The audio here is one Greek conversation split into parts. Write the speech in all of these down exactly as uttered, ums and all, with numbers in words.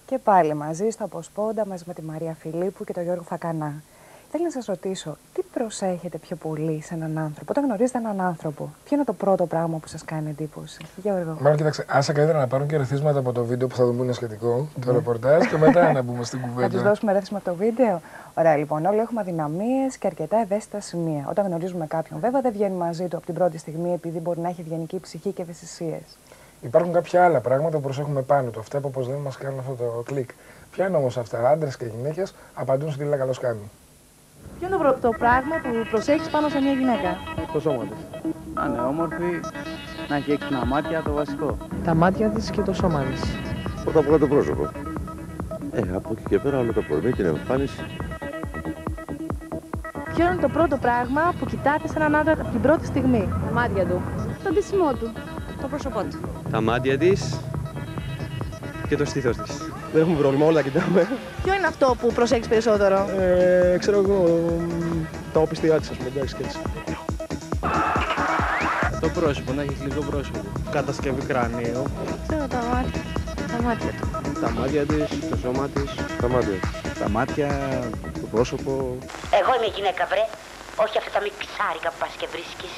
Και πάλι μαζί στο Αποσπόντα, μαζί με τη Μαρία Φιλίππου και τον Γιώργο Φακανά. Θέλω να σας ρωτήσω, τι προσέχετε πιο πολύ σε έναν άνθρωπο, όταν γνωρίζετε έναν άνθρωπο, ποιο είναι το πρώτο πράγμα που σας κάνει εντύπωση, Γιώργο? Μάλλον κοιτάξτε, άσα καλύτερα να πάρουν και ρεθίσματα από το βίντεο που θα δούμε είναι σχετικό, το ρεπορτάζ, και μετά να μπούμε στην κουβέντα. Να τους δώσουμε ρέθισμα από το βίντεο. Ωραία, λοιπόν, όλοι έχουμε αδυναμίες και αρκετά ευαίσθητα σημεία. Όταν γνωρίζουμε κάποιον, βέβαια δεν βγαίνει μαζί του από την πρώτη στιγμή, επειδή μπορεί να έχει ευγενική ψυχή και ευαισθησίες. Υπάρχουν κάποια άλλα πράγματα που προσέχουμε πάνω του, αυτά που όπως δεν μας κάνουν αυτό το κλικ. Ποια είναι όμως αυτά, άντρες και γυναίκες απαντούν στη Λίλα καλώς κάνει. Ποιο είναι το πράγμα που προσέχεις πάνω σε μια γυναίκα? Το σώμα της. Να είναι όμορφη, να έχει έξυπνα μάτια, το βασικό. Τα μάτια της και το σώμα της. Πρώτα απ' όλα το πρόσωπο. Ε, από εκεί και πέρα όλο το κορμί, την εμφάνιση. Ποιο είναι το πρώτο πράγμα που κοιτάτε σε έναν άντρα από την πρώτη στιγμή? Τα μάτια του. Το ντύσιμό του. Το πρόσωπό του. Τα μάτια της και το στήθος της. Δεν έχουμε πρόβλημα, όλα κοιτάμε. Ποιο είναι αυτό που προσέχεις περισσότερο? Ε, ξέρω εγώ, τα οπισθιά της, ας πούμε, εντάξει και έτσι. Το πρόσωπο, να έχει γλυκό πρόσωπο. Κατασκευή κρανίου. Ξέρω τα μάτια. Τα μάτια του. Τα μάτια της, το σώμα της. Τα μάτια. Τα μάτια, το πρόσωπο. Εγώ είμαι γυναίκα, βρε. Όχι αυτά τα μιξάρικα που πας και βρίσκεις.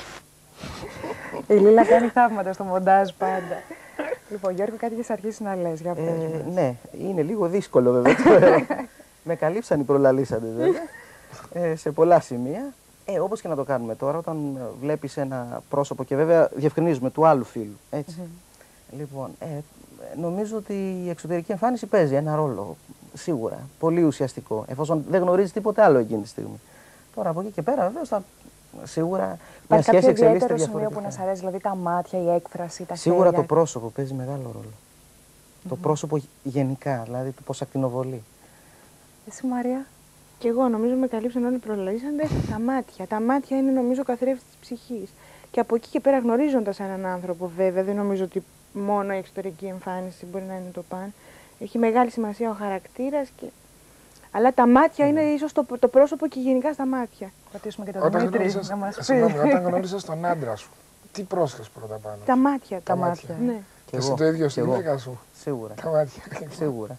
Η Λίλα κάνει θαύματα στο μοντάζ πάντα. Λοιπόν, Γιώργο, κάτι έχεις αρχίσει να λες, για πες Ε, μας. ναι, είναι λίγο δύσκολο βέβαια. Με καλύψαν οι προλαλήσαντες βέβαια, ε, σε πολλά σημεία. Ε, όπως και να το κάνουμε τώρα, όταν βλέπεις ένα πρόσωπο και βέβαια διευκρινίζουμε του άλλου φίλου, έτσι. Mm-hmm. Λοιπόν, ε, νομίζω ότι η εξωτερική εμφάνιση παίζει ένα ρόλο, σίγουρα, πολύ ουσιαστικό, εφόσον δεν γνωρίζει τίποτε άλλο εκείνη τη στιγμή. Τώρα από εκεί και πέρα βεβαίως θα... Σίγουρα μια σχέση εξελίσσεται διαφορετικά. Σημείο που να σ' αρέσει, δηλαδή τα μάτια, η έκφραση, τα Σίγουρα χέρια. το πρόσωπο παίζει μεγάλο ρόλο. Mm-hmm. Το πρόσωπο γενικά, δηλαδή το πώς ακτινοβολεί. Εσύ, Μαρία? Και εγώ νομίζω με καλύψαν όλοι οι προλαλήσαντες. Τα μάτια. Τα μάτια είναι νομίζω ο καθρέφτης της ψυχής. Και από εκεί και πέρα, γνωρίζοντας έναν άνθρωπο, βέβαια, δεν νομίζω ότι μόνο η εξωτερική εμφάνιση μπορεί να είναι το παν. Έχει μεγάλη σημασία ο χαρακτήρας. Και... Αλλά τα μάτια mm. είναι ίσως το, το πρόσωπο και γενικά στα μάτια. Πατήσουμε και τον Δημήτρη να μας πει. Συγγνώμη, όταν γνώρισες τον άντρα σου, τι πρόσεχες πρώτα πάνω? Τα μάτια. Τα, τα μάτια. μάτια. Ναι. Και εσύ το ίδιο στην γυναίκα σου? Σίγουρα. Τα μάτια. Σίγουρα.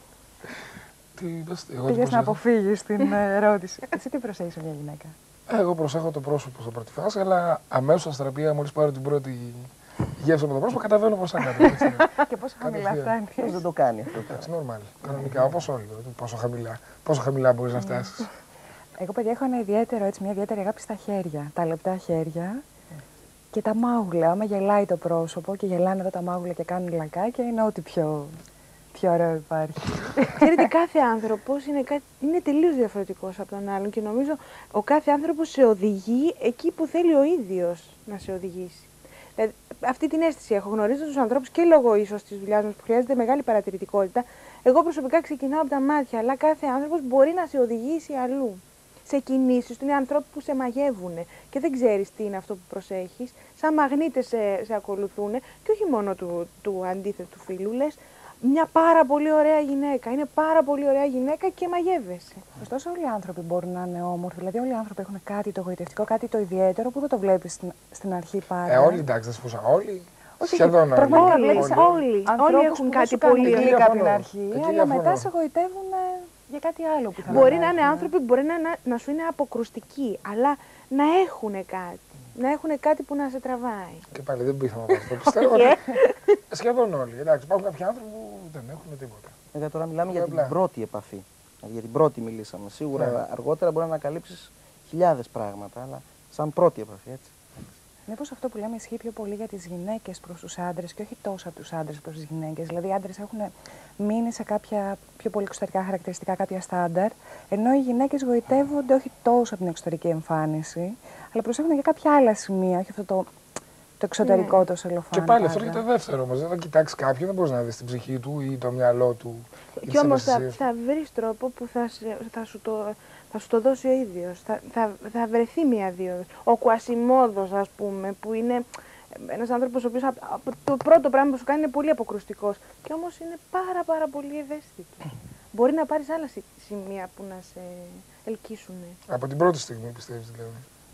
Πήγες να αποφύγεις την ερώτηση. Εσύ τι προσέχεις σε μια γυναίκα? Εγώ προσέχω το πρόσωπο στο πρώτη φάση, αλλά αμέσως αστραπία, μόλις πάρω την πρώτη γεύση από το πρόσωπο, καταβαίνω προς τα κάτω. Και πόσο χαμηλά φτάνει? Πώς δεν το κάνει αυτό? Εντάξει, normal. Κανονικά, όπως όλοι. Πόσο χαμηλά, πόσο χαμηλά μπορείς να φτάσεις? Εγώ, παιδιά, έχω ένα ιδιαίτερο, έτσι, μια ιδιαίτερη αγάπη στα χέρια. Τα λεπτά χέρια και τα μάγουλα. Άμα γελάει το πρόσωπο και γελάνε εδώ τα μάγουλα και κάνουν λακάκια, είναι ό,τι πιο. Πιο ωραίο υπάρχει. Ξέρετε, κάθε άνθρωπος είναι, κα... είναι τελείως διαφορετικός από τον άλλον και νομίζω ο κάθε άνθρωπος σε οδηγεί εκεί που θέλει ο ίδιος να σε οδηγήσει. Δηλαδή, αυτή την αίσθηση έχω γνωρίσει τους ανθρώπους και λόγω ίσως της δουλειάς μας που χρειάζεται μεγάλη παρατηρητικότητα. Εγώ προσωπικά ξεκινάω από τα μάτια, αλλά κάθε άνθρωπος μπορεί να σε οδηγήσει αλλού. Σε κινήσεις του, είναι άνθρωποι που σε μαγεύουν και δεν ξέρεις τι είναι αυτό που προσέχεις. Σαν μαγνήτες σε, σε ακολουθούν και όχι μόνο του, του αντίθετου φίλου. Λες, μια πάρα πολύ ωραία γυναίκα. Είναι πάρα πολύ ωραία γυναίκα και μαγεύεσαι. Ωστόσο, όλοι οι άνθρωποι μπορούν να είναι όμορφοι. Δηλαδή, όλοι οι άνθρωποι έχουν κάτι το γοητευτικό, κάτι το ιδιαίτερο που δεν το βλέπεις στην, στην αρχή πάντα. Ε, όλοι, εντάξει, δεν σπούσα. Όλοι. Όχι, σχεδόν όλοι. Όλοι, όλοι, όλοι, όλοι έχουν κάτι πολύ ωραίο από την αρχή, εκεί αλλά διαφωνώ. μετά σε γοητεύουν για κάτι άλλο που θα μπορεί να είναι άνθρωποι που μπορεί να, να, να σου είναι αποκρουστικοί, αλλά να έχουν κάτι. Να έχουν κάτι που να σε τραβάει. Και πάλι δεν πείθαμε από αυτό. Πιστεύω ότι σχεδόν όλοι. Εντάξει, υπάρχουν κάποιοι άνθρωποι που δεν έχουν τίποτα. Βέβαια τώρα μιλάμε για την πρώτη επαφή. Για την πρώτη μιλήσαμε. Σίγουρα yeah. αργότερα μπορεί να ανακαλύψεις χιλιάδες πράγματα, αλλά σαν πρώτη επαφή, έτσι. Μήπως αυτό που λέμε ισχύει πιο πολύ για τις γυναίκες προς τους άντρες και όχι τόσο από τους άντρες προς τις γυναίκες. Δηλαδή, οι άντρες έχουν μείνει σε κάποια πιο πολύ εξωτερικά χαρακτηριστικά, κάποια στάνταρ, ενώ οι γυναίκες γοητεύονται όχι τόσο από την εξωτερική εμφάνιση, αλλά προσέχουν για κάποια άλλα σημεία, όχι αυτό το, το εξωτερικό, ναι. το σελοφάνι. Και πάλι αυτό έρχεται δεύτερο όμως. Δεν θα κοιτάξει κάποιον, δεν μπορείς να δεις την ψυχή του ή το μυαλό του. Και όμως θα, θα βρεις τρόπο που θα, θα σου το. Θα σου το δώσει ο ίδιος. Θα, θα, θα βρεθεί μία δύο. Ο Κουασιμόδος, ας πούμε, που είναι ένας άνθρωπος ο οποίος το πρώτο πράγμα που σου κάνει είναι πολύ αποκρουστικός. Και όμως είναι πάρα πάρα πολύ ευαίσθητος. Μπορεί να πάρεις άλλα σημεία που να σε ελκύσουν. Από την πρώτη στιγμή πιστεύεις δηλαδή.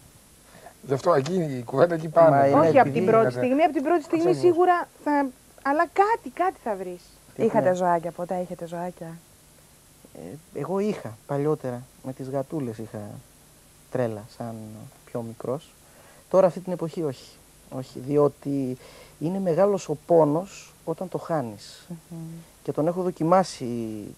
Γι' αυτό εκεί η κουβέντα εκεί πάνω. Όχι από την πρώτη στιγμή. Από την πρώτη στιγμή σίγουρα θα. Αλλά κάτι, κάτι θα βρεις. Είχατε Έχουμε... ζωάκια, ποτέ έχετε ζωάκια? Ε, εγώ είχα παλιότερα, με τις γατούλες είχα τρέλα σαν πιο μικρός. Τώρα αυτή την εποχή όχι. Όχι, διότι είναι μεγάλος ο πόνος όταν το χάνεις. Mm-hmm. Και τον έχω δοκιμάσει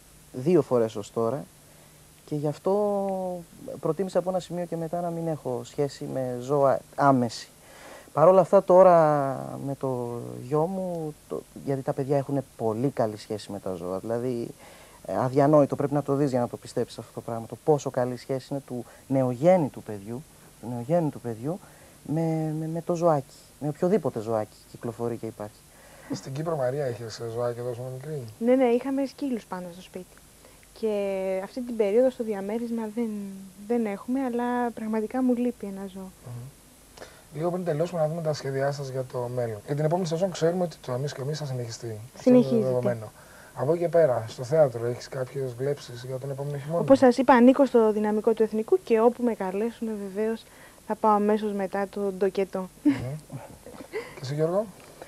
δύο φορές ως τώρα και γι' αυτό προτίμησα από ένα σημείο και μετά να μην έχω σχέση με ζώα άμεση. Παρ' όλα αυτά τώρα με το γιο μου, το, γιατί τα παιδιά έχουν πολύ καλή σχέση με τα ζώα, δηλαδή αδιανόητο, πρέπει να το δεις για να το πιστέψεις αυτό το πράγμα, το πόσο καλή σχέση είναι του νεογέννητου παιδιού, του νεογέννητου παιδιού με, με, με το ζωάκι, με οποιοδήποτε ζωάκι κυκλοφορεί και υπάρχει. Στην Κύπρο, Μαρία, είχες ζωάκι εδώ με μικρή? Ναι, ναι, είχαμε σκύλους πάνω στο σπίτι. Και αυτή την περίοδο στο διαμέρισμα δεν, δεν έχουμε, αλλά πραγματικά μου λείπει ένα ζώο. Mm-hmm. Λίγο πριν τελειώσουμε, να δούμε τα σχέδιά σας για το μέλλον. Για την επόμενη σεζόν ξέρουμε ότι το Εμείς και Εμείς θα συνεχιστεί. Συνεχίζεται. Από εκεί και πέρα, στο θέατρο, έχεις κάποιες βλέψεις για τον επόμενο χειμώνα? Όπως σας είπα, ανήκω στο δυναμικό του Εθνικού και όπου με καλέσουν βεβαίως θα πάω αμέσως μετά το ντοκετό. Mm-hmm. Και εσύ, Γιώργο?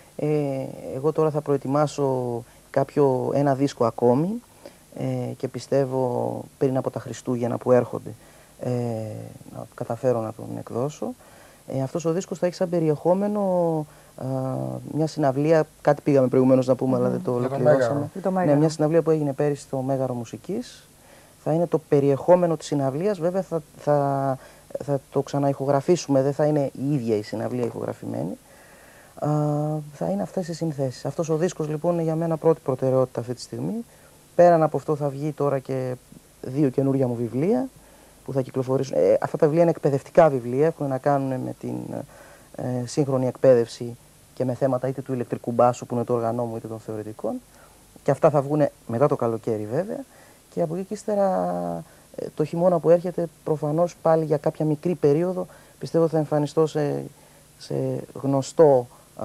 Ε, εγώ τώρα θα προετοιμάσω κάποιο, ένα δίσκο ακόμη ε, και πιστεύω πριν από τα Χριστούγεννα που έρχονται ε, να καταφέρω να τον εκδώσω. Ε, αυτός ο δίσκος θα έχει σαν περιεχόμενο α, μια συναυλία, κάτι πήγαμε προηγουμένως να πούμε, mm. αλλά δεν το ολοκληρώσαμε. Ναι, μια συναυλία που έγινε πέρυσι στο Μέγαρο Μουσικής. Θα είναι το περιεχόμενο της συναυλίας, βέβαια θα, θα, θα το ξαναηχογραφήσουμε, δεν θα είναι η ίδια η συναυλία ηχογραφημένη. Α, θα είναι αυτές οι συνθέσεις. Αυτός ο δίσκος λοιπόν είναι για μένα πρώτη προτεραιότητα αυτή τη στιγμή. Πέραν από αυτό θα βγει τώρα και δύο καινούργια μου βιβλία που θα κυκλοφορήσουν. Ε, αυτά τα βιβλία είναι εκπαιδευτικά βιβλία, έχουν να κάνουν με την ε, σύγχρονη εκπαίδευση και με θέματα είτε του ηλεκτρικού μπάσου που είναι το οργανό μου είτε των θεωρητικών. Και αυτά θα βγουν μετά το καλοκαίρι βέβαια. Και από εκεί και ύστερα ε, το χειμώνα που έρχεται προφανώς πάλι για κάποια μικρή περίοδο πιστεύω θα εμφανιστώ σε, σε γνωστό α,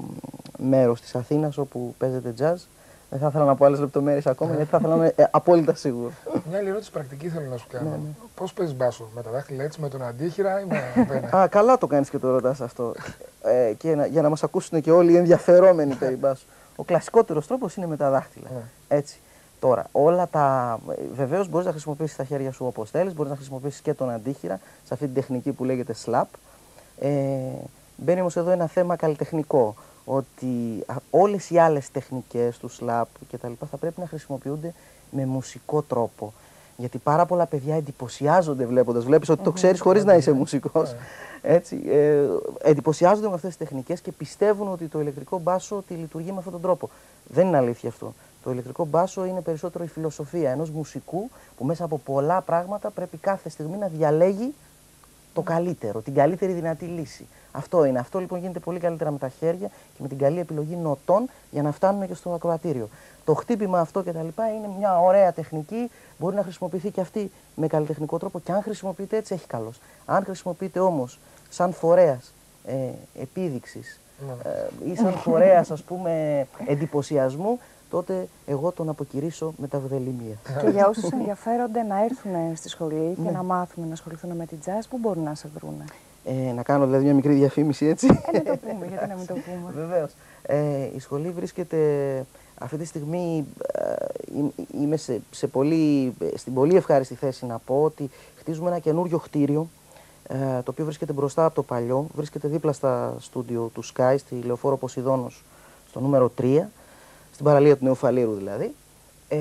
μέρος της Αθήνας όπου παίζεται jazz. Δεν θα ήθελα να πω άλλες λεπτομέρειες ακόμα γιατί θα ήθελα να είμαι ε, απόλυτα σίγουρο. Μια άλλη ερώτηση πρακτική θέλω να σου κάνω. Ναι, ναι. Πώς παίζεις μπάσο, με τα δάχτυλα έτσι, με τον αντίχειρα ή με πένα? Α, καλά το κάνεις και το ρωτάς αυτό. ε, και να, για να μας ακούσουν και όλοι οι ενδιαφερόμενοι περί μπάσου. Ο κλασικότερος τρόπος είναι με τα δάχτυλα. Ναι. Έτσι. Τώρα, όλα τα. Βεβαίως μπορείς να χρησιμοποιήσεις τα χέρια σου όπως θέλεις, μπορείς να χρησιμοποιήσεις και τον αντίχειρα σε αυτή την τεχνική που λέγεται slap. Ε, μπαίνει όμως εδώ ένα θέμα καλλιτεχνικό. Ότι όλες οι άλλες τεχνικές του slap και τα λοιπά θα πρέπει να χρησιμοποιούνται με μουσικό τρόπο. Γιατί πάρα πολλά παιδιά εντυπωσιάζονται βλέποντας, βλέπεις ότι το ξέρεις χωρίς να είσαι μουσικός. Έτσι, ε, εντυπωσιάζονται με αυτές τις τεχνικές και πιστεύουν ότι το ηλεκτρικό μπάσο ότι λειτουργεί με αυτόν τον τρόπο. Δεν είναι αλήθεια αυτό. Το ηλεκτρικό μπάσο είναι περισσότερο η φιλοσοφία ενός μουσικού που μέσα από πολλά πράγματα πρέπει κάθε στιγμή να διαλέγει το καλύτερο, την καλύτερη δυνατή λύση. Αυτό είναι. Αυτό λοιπόν γίνεται πολύ καλύτερα με τα χέρια και με την καλή επιλογή νοτών για να φτάνουν και στο ακροατήριο. Το χτύπημα αυτό κτλ. Είναι μια ωραία τεχνική, μπορεί να χρησιμοποιηθεί και αυτή με καλλιτεχνικό τρόπο και αν χρησιμοποιείται έτσι έχει καλός. Αν χρησιμοποιείται όμως σαν φορέας ε, επίδειξης ε, ή σαν φορέας ας πούμε εντυπωσιασμού, τότε εγώ τον αποκηρύσω με τα βδελημία. Και για όσους ενδιαφέρονται να έρθουν στη σχολή και ναι. να μάθουν να ασχοληθούν με την jazz, πού μπορούν να σε βρούνε? Ε, να κάνω δηλαδή μια μικρή διαφήμιση έτσι. Ε, να το πούμε, γιατί να μην το πούμε. Βεβαίως. Ε, η σχολή βρίσκεται αυτή τη στιγμή, ε, είμαι σε, σε πολύ, στην πολύ ευχάριστη θέση να πω ότι χτίζουμε ένα καινούριο κτίριο, ε, το οποίο βρίσκεται μπροστά από το παλιό, βρίσκεται δίπλα στα στούντιο του Sky, στη Λεωφόρο Ποσειδώνος, στο νούμερο τρία, στην παραλία του Νεοφαλήρου δηλαδή. Ε,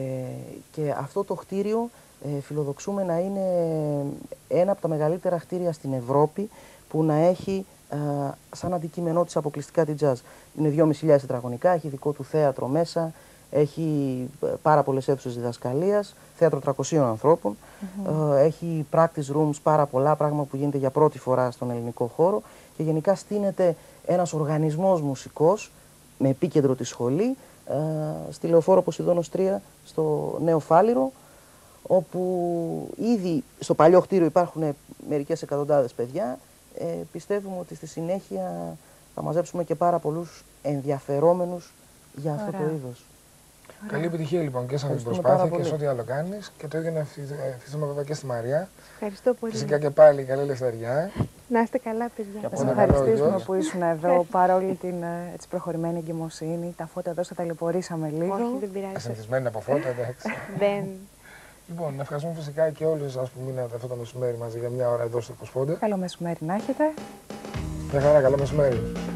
και αυτό το κτίριο ε, φιλοδοξούμε να είναι ένα από τα μεγαλύτερα κτίρια στην Ευρώπη που να έχει ε, σαν αντικείμενό της αποκλειστικά την jazz. Είναι δυόμισι χιλιάδες τετραγωνικά, έχει δικό του θέατρο μέσα, έχει πάρα πολλές αίθουσες διδασκαλίας, θέατρο τριακοσίων ανθρώπων, mm-hmm. ε, έχει practice rooms, πάρα πολλά, πράγμα που γίνεται για πρώτη φορά στον ελληνικό χώρο και γενικά στείνεται ένας οργανισμός μουσικός με επίκεντρο τη σχολή, ε, στη Λεωφόρο Ποσειδώνος τρία, στο Νέο Φάληρο, όπου ήδη στο παλιό κτίριο υπάρχουν μερικές εκατοντάδες παιδιά. Ε, πιστεύουμε ότι στη συνέχεια θα μαζέψουμε και πάρα πολλούς ενδιαφερόμενους για αυτό Ωραία. το είδος. Καλή επιτυχία λοιπόν και σε αυτή την Ευχαριστούμε προσπάθεια πάρα και σε πολύ. ό,τι άλλο κάνει. Και το ίδιο να ευχηθούμε βέβαια και στη Μαρία. Ευχαριστώ πολύ. Φυσικά και πάλι καλή ελευθεριά. Να είστε καλά, παιδιά. Και Θα από σε Όλα ευχαριστήσουμε καλά, που ήσουν εδώ παρόλη την ε, έτσι, προχωρημένη εγκυμοσύνη. Τα φώτα εδώ στα ταλαιπωρήσαμε λίγο. Όχι, δεν πειράζει. Ασυνηθισμένοι από φώτα, εντάξει. Δεν. Λοιπόν, να ευχαριστούμε φυσικά και όλους εσάς που μείνατε αυτό το μεσημέρι μαζί για μια ώρα εδώ στο Κοσπόντα. Καλό μεσημέρι να έχετε. Μια χαρά, καλό μεσημέρι.